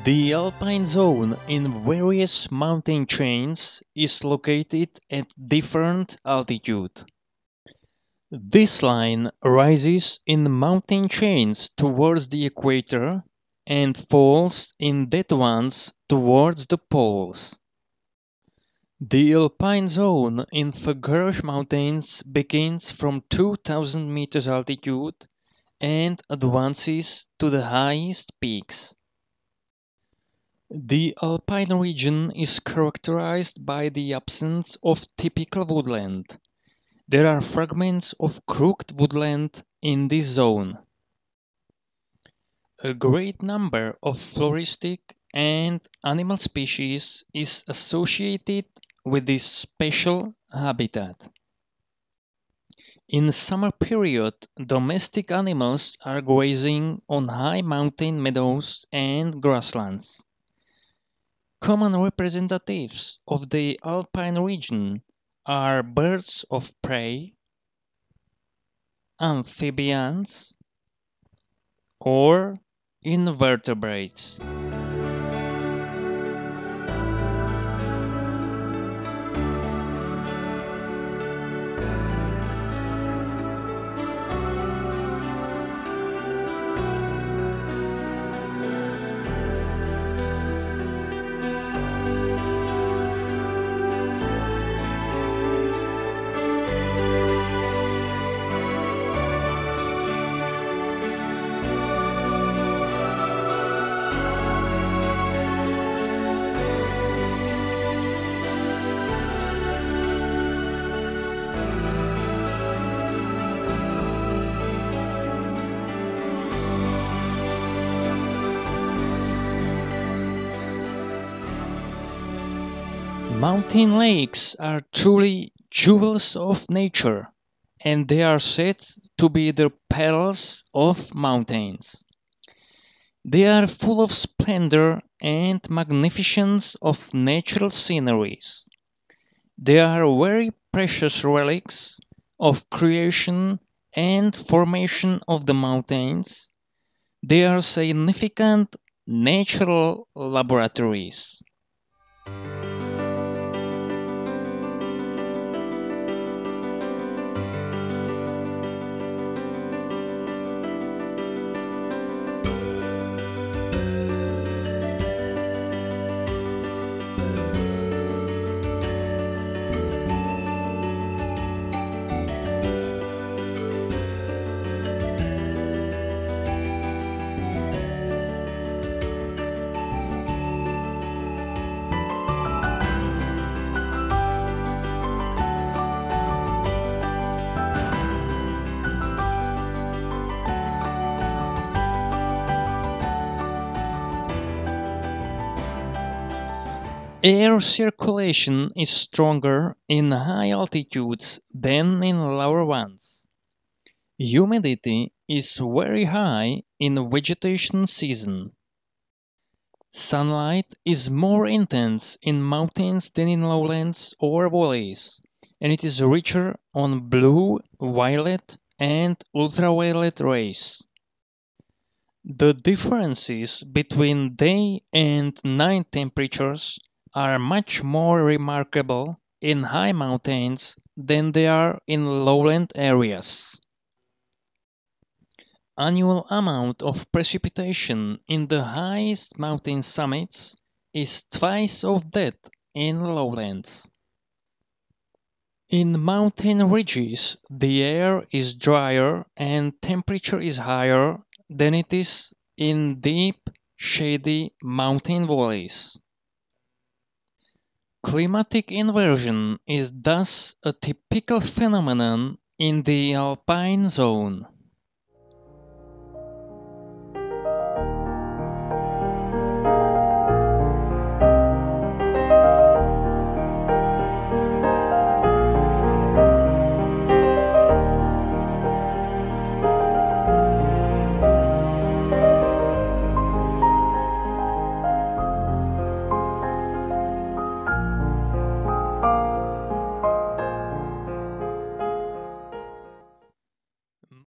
The Alpine zone in various mountain chains is located at different altitude. This line rises in mountain chains towards the equator and falls in dead ones towards the poles. The Alpine zone in Fagaras Mountains begins from 2000 meters altitude and advances to the highest peaks. The Alpine region is characterized by the absence of typical woodland. There are fragments of crooked woodland in this zone. A great number of floristic and animal species is associated with this special habitat. In summer period, domestic animals are grazing on high mountain meadows and grasslands. Common representatives of the Alpine region are birds of prey, amphibians, or invertebrates. Mountain lakes are truly jewels of nature, and they are said to be the pearls of mountains. They are full of splendor and magnificence of natural sceneries. They are very precious relics of creation and formation of the mountains. They are significant natural laboratories. Air circulation is stronger in high altitudes than in lower ones. Humidity is very high in vegetation season. Sunlight is more intense in mountains than in lowlands or valleys, and it is richer on blue, violet, and ultraviolet rays. The differences between day and night temperatures are much more remarkable in high mountains than they are in lowland areas. Annual amount of precipitation in the highest mountain summits is twice of that in lowlands. In mountain ridges, the air is drier and temperature is higher than it is in deep, shady mountain valleys. Climatic inversion is thus a typical phenomenon in the Alpine zone.